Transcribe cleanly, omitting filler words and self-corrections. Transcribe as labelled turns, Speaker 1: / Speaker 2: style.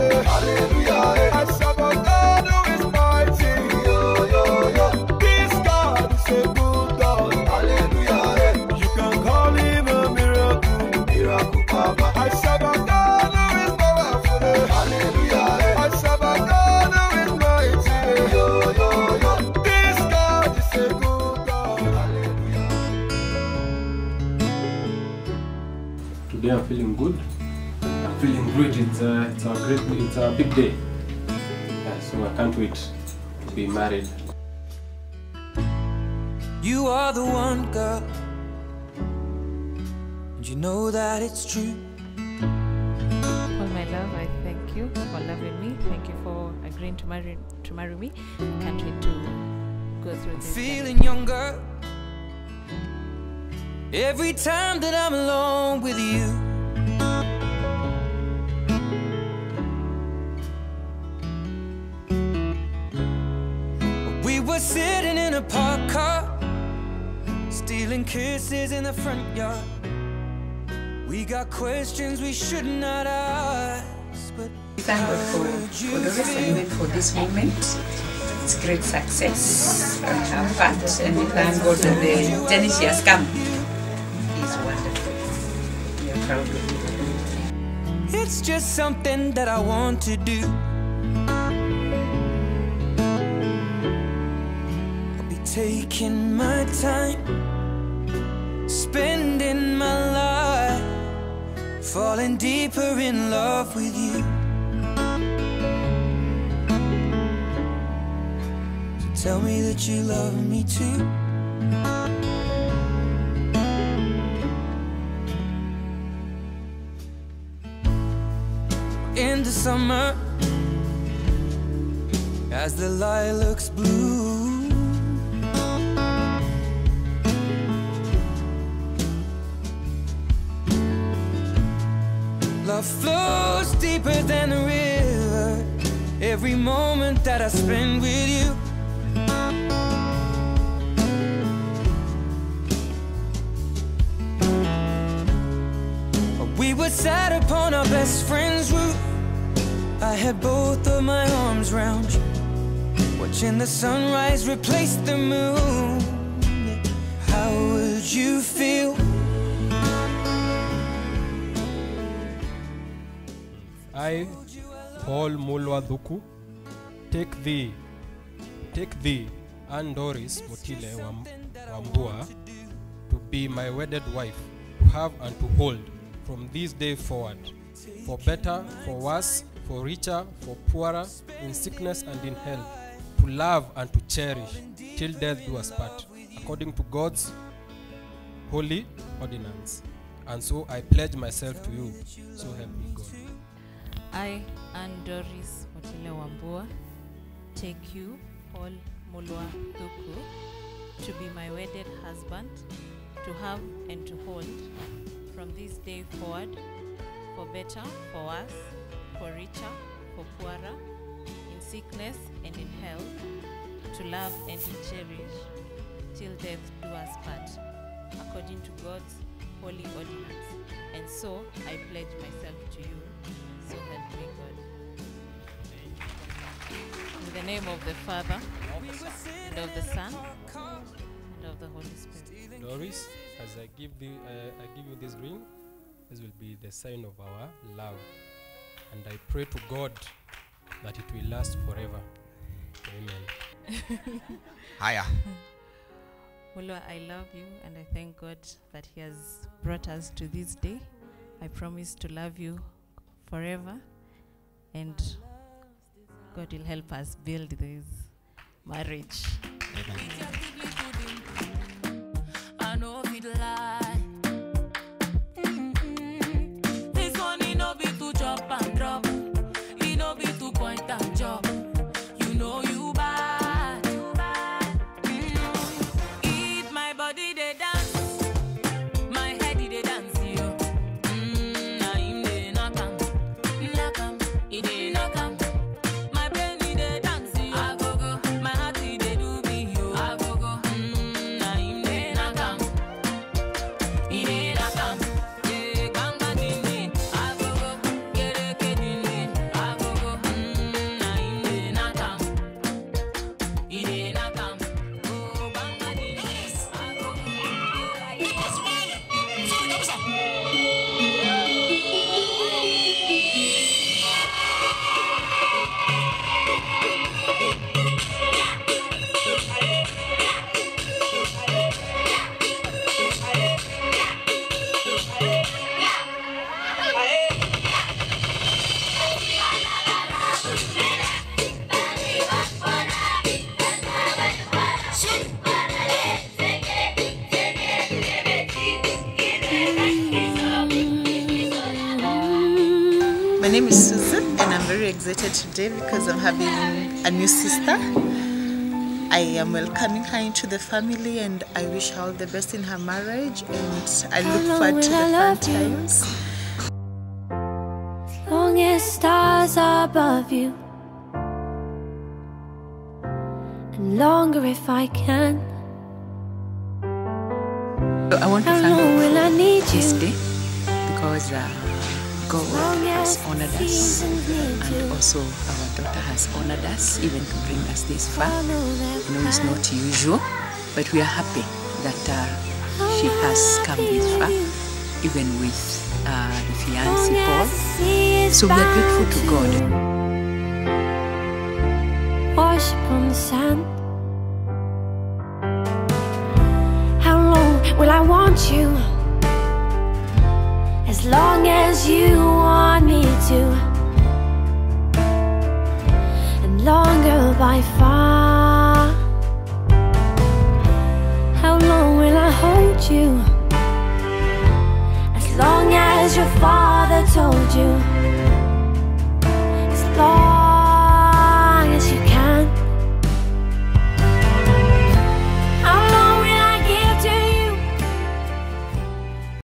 Speaker 1: say hallelujah. I serve a God who is mighty. This God is a good God. Hallelujah. You can call him a miracle Papa. I serve a God who is powerful. Hallelujah. I serve a God who is mighty. This God is a good God. Hallelujah.
Speaker 2: Today I'm feeling good. I'm feeling great. It's a big day. Yeah, so I can't wait to be married.
Speaker 3: You are the one, girl, and you know that it's true.
Speaker 4: All my love, I thank you for loving me. Thank you for agreeing to marry me. I can't wait to go through this.
Speaker 3: Feeling younger every time that I'm alone with you. We were sitting in a parked car, stealing kisses in the front yard. We got questions we should not ask, but
Speaker 5: thank God for Doris and even for this moment. It's great success on her part, and we thank God that the journey she has come is wonderful. We are proud of you.
Speaker 3: it's just something that I want to do. I'll be taking my time, spending my life, falling deeper in love with you. So tell me that you love me too. In the summer, as the lilacs bloom, love flows deeper than a river. Every moment that I spend with you, we were sat upon our best friend's roof. I had both of my arms round you, watching the sunrise replace the moon. How would you feel?
Speaker 2: I, Paul Mulwadhuku, take thee, and Doris Motile Wambua, to be my wedded wife, to have and to hold from this day forward, for better, for worse, for richer, for poorer, in sickness and in health, to love and to cherish, till death do us part, according to God's holy ordinance. And so I pledge myself to you, so help me God.
Speaker 4: I and Doris Motile Wambua take you, Paul Mulwa Thuku, to be my wedded husband, to have and to hold from this day forward, for better, for worse, for richer, for poorer, in sickness and in health, to love and to cherish, till death do us part, according to God's holy ordinance. And so I pledge myself to you, so help me God. In the name of the Father, and of the Son, and of the Holy Spirit.
Speaker 2: Doris, as I give you this ring, this will be the sign of our love. And I pray to God that it will last forever. Amen.
Speaker 6: Hiya.
Speaker 4: Mulwa, I love you and I thank God that He has brought us to this day. I promise to love you forever, and God will help us build this marriage.
Speaker 3: I know if it lie. This one it no be to chop and drop. It no be to point and chop. You know you bad. Eat my body they dance. My head they dance you. Nah him they knock 'em, he they knock 'em. My brain they dance you. I go go. My heart they do me yo. I go go.
Speaker 6: My name is Susan and I'm very excited today because I'm having a new sister. I am welcoming her into the family and I wish her all the best in her marriage, and I look forward to the fun times.
Speaker 7: As long as stars are above you, and longer if I can.
Speaker 5: I want to
Speaker 7: How
Speaker 5: thank
Speaker 7: long will I
Speaker 5: God
Speaker 7: need
Speaker 5: for this
Speaker 7: you?
Speaker 5: day because God has honored us, and also our daughter has honored us even to bring us this far. I know it's not usual, but we are happy that she has come this far, even with the fiancé Paul. So we are grateful to God.
Speaker 7: Worship on the sand. How long will I want you? As long as you want me to, and longer by far. How long will I hold you? As long as your father told you.